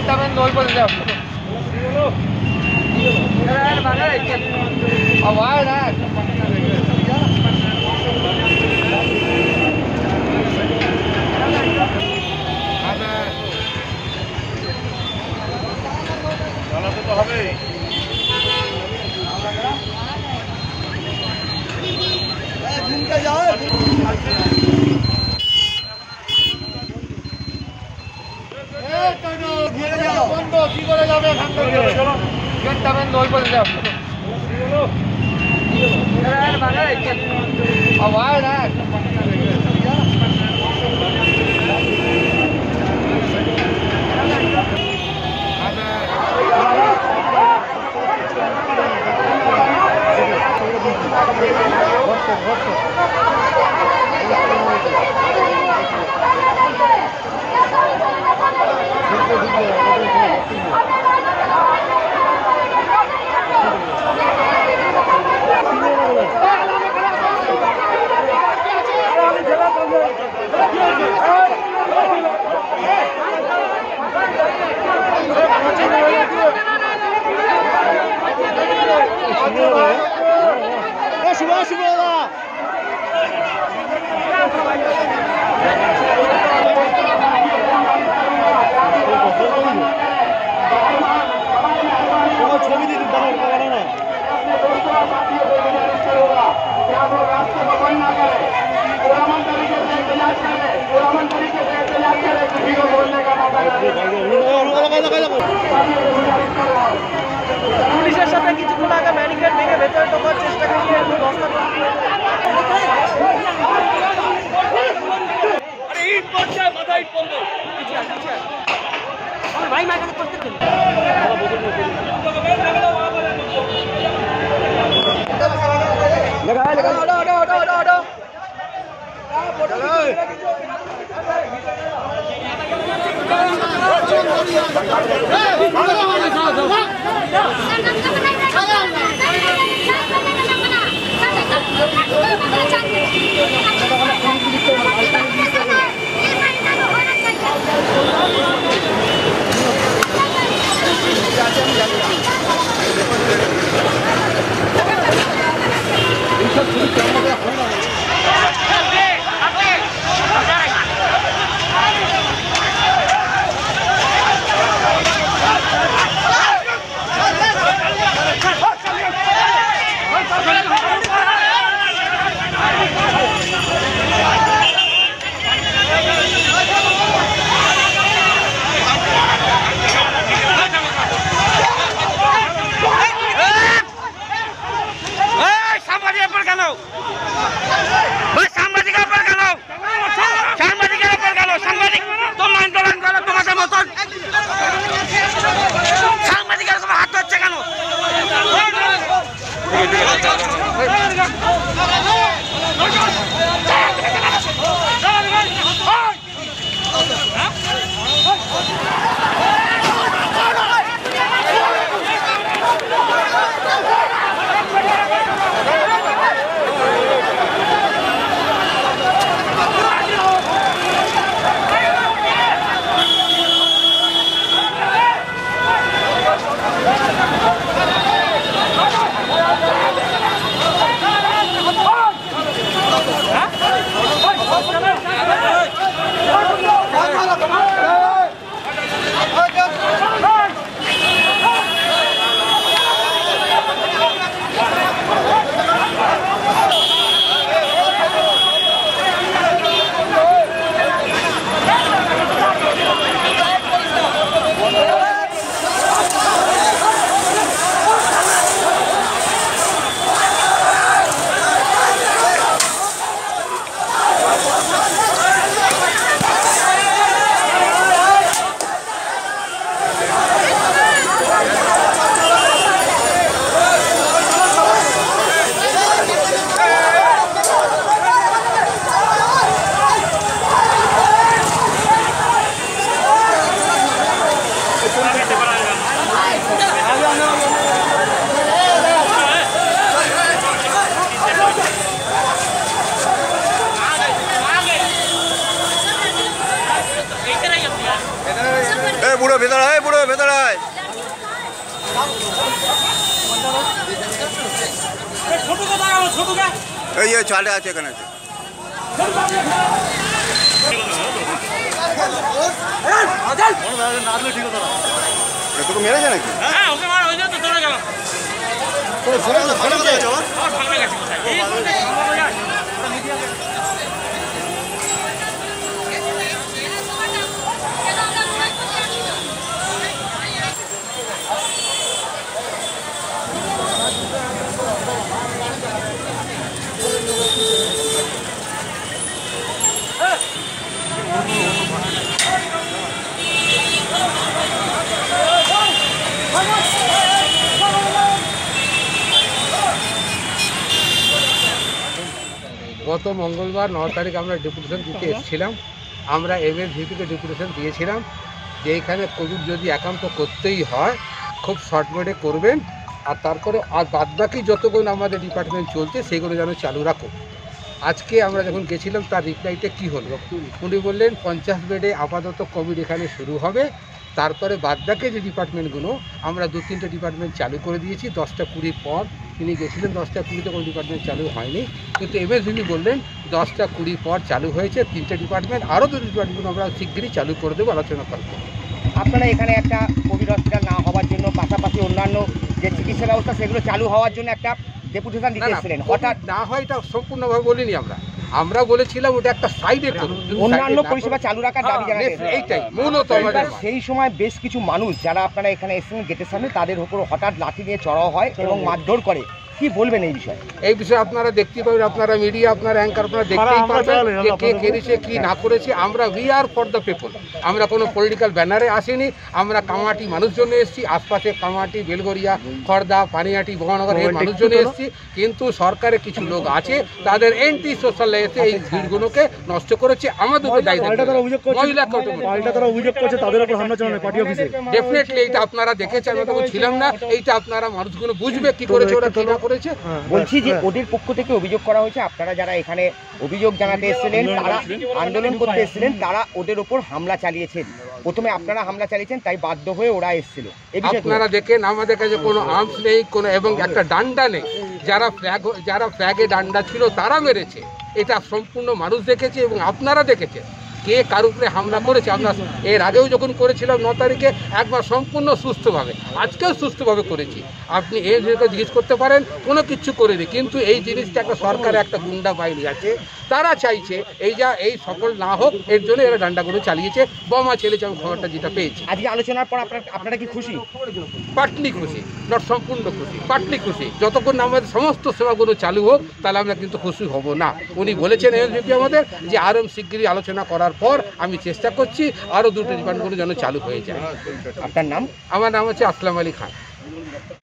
también doy por el dedo. Yo también doy por el dedo. পুলিশের সাথে কিছুক্ষণ আগে ব্যারিকেড ভেঙে ভেতরে ঢোকার চেষ্টা করিয়ে ভাই মাইকে করতে দিন Somebody, পুরো ভেতরে আয়, পুরো ভেতরে আয়। এই যে ছাড়ে আছে এখানে আছে। তোকে মেরেছে নাকি? গত মঙ্গলবার 9 তারিখ আমরা ডেপুটেশন দিতে এসেছিলাম। আমরা MSVPকে ডেপুটেশন দিয়েছিলাম যে এইখানে কোভিড যদি একান্ত করতেই হয় খুব শর্টমেটে করবেন, আর তারপরে আর বাদবাকি যতক্ষণ আমাদের ডিপার্টমেন্ট চলছে সেগুলো যেন চালু রাখো। আজকে আমরা যখন গেছিলাম তার রিপ্লাইটা কী হলো, উনি বললেন 50 বেডে আপাতত কোভিড এখানে শুরু হবে, তারপরে বাদবাকি যে ডিপার্টমেন্টগুলো আমরা 2-3টে ডিপার্টমেন্ট চালু করে দিয়েছি। 10টা-20 পর তিনি গেছিলেন, 10টা-20তে কোনো ডিপার্টমেন্ট চালু হয়নি, কিন্তু MSVP বললেন 10টা-20 পর চালু হয়েছে 3টে ডিপার্টমেন্ট, আরও 2 ডিপার্টমেন্ট আমরা শীঘ্রই চালু করে দেবো, আলোচনা করবো। আপনারা এখানে একটা কোভিড হসপিটাল না হওয়ার জন্য পাশাপাশি অন্যান্য যে চিকিৎসা ব্যবস্থা সেগুলো চালু হওয়ার জন্য একটা ডেপুটেশন দিতে এসেছিলেন, হঠাৎ না হয় এটা সম্পূর্ণভাবে বলিনি আমরা বলেছিলাম ওটা একটা সাইডে অন্যান্য পরিষেবা চালু রাখার দাবি জানাতে। এইটাই মূলত সেই সময় বেশ কিছু মানুষ যারা আপনারা এখানে এসেছিলেন গেটের সামনে, তাদের উপর হঠাৎ লাঠি দিয়ে চড়াও হয় এবং মারধর করে, কি বলবেন এই বিষয়ে? এই বিষয়ে আপনারা দেখতে পাবেন, আপনারা মিডিয়া, আপনারা অ্যাঙ্কার, আপনারা দেখতেই পাবেন যে কে করেছে কি না করেছে। আমরা we are for the people, আমরা কোনো পলিটিক্যাল ব্যানারে আসিনি, আমরা কামাটি মানুষজন এসেছি, আশপাশে কামাটি, বেলগড়িয়া, খড়দা, পানিহাটি, বহনগর এর মানুষজন এসেছি, কিন্তু সরকারের কিছু লোক আছে তাদের এন্টি সোশ্যাল এসে এই ভিড়গুলোকে নষ্ট করেছে। আমাদের ডেফিনেটলি এইটা আপনারা দেখেছেন, আমরা তখন ছিলাম না, এইটা আপনারা মানুষগুলো বুঝবে কি করেছে ওরা কি না করেছে। বলছি যে ওদের পক্ষ থেকে অভিযোগ করা হয়েছে আপনারা যারা এখানে অভিযোগ জানাতে এসেছিলেন, তারা আন্দোলন করতে এসেছিলেন, তারা ওদের ওপর হামলা চালিয়েছেন। প্রথমে আপনারা হামলা চালিয়েছেন, তাই বাধ্য হয়ে ওরা এসেছিল। আপনারা দেখেন আমাদের কাছে কোনো আর্মস নেই, কোনো এবং একটা ডান্ডা নেই। যারা ফ্ল্যাগে ডান্ডা ছিল তারা মেরেছে, এটা সম্পূর্ণ মানুষ দেখেছে এবং আপনারা দেখেছেন কে কার উপরে হামলা করেছে। আমরা এর আগেও যখন করেছিলাম 9 তারিখে একবার সম্পূর্ণ সুস্থভাবে, আজকেও সুস্থভাবে করেছি। আপনি এই জিনিসটা জিজ্ঞেস করতে পারেন, কোনো কিছু করেনি, কিন্তু এই জিনিসটা একটা সরকারের একটা গুন্ডা বাহিনী আছে, তারা চাইছে এই সফল না হোক, এর জন্য এরা ডান্ডাগুলো চালিয়েছে, বোমা ছেলেছে। আমি খবরটা যেটা পেয়েছি আজকে আলোচনার পর আপনারা কি খুশি? পাটলি খুশি, নট সম্পূর্ণ খুশি, পাটলি খুশি। যতক্ষণ আমাদের সমস্ত সেবাগুলো চালু হোক তাহলে আমরা কিন্তু খুশি হব না। উনি বলেছেন MSVP আমাদের যে আরও শিগগিরই আলোচনা করার পর আমি চেষ্টা করছি আরও 2টো ডিপার্টমেন্টগুলো যেন চালু হয়ে যায়। আপনার নাম? আমার নাম হচ্ছে আসলাম আলী খান।